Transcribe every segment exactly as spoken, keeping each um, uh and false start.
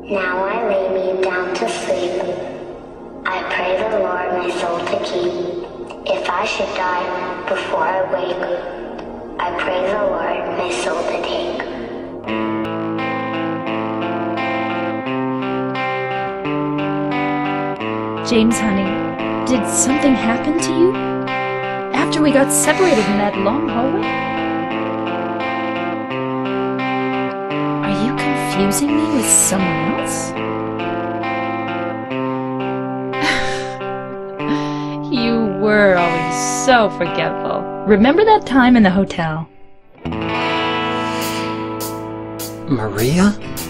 Now I lay me down to sleep. I pray the Lord my soul to keep. If I should die before I wake, I pray the Lord my soul to take. James, honey, did something happen to you? After we got separated in that long hallway? Are you confusing me with someone else? You were always so forgetful. Remember that time in the hotel? Maria?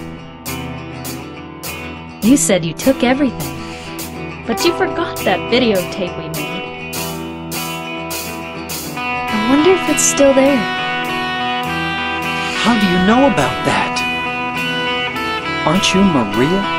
You said you took everything, but you forgot that videotape we made. I wonder if it's still there. How do you know about that? Aren't you Maria?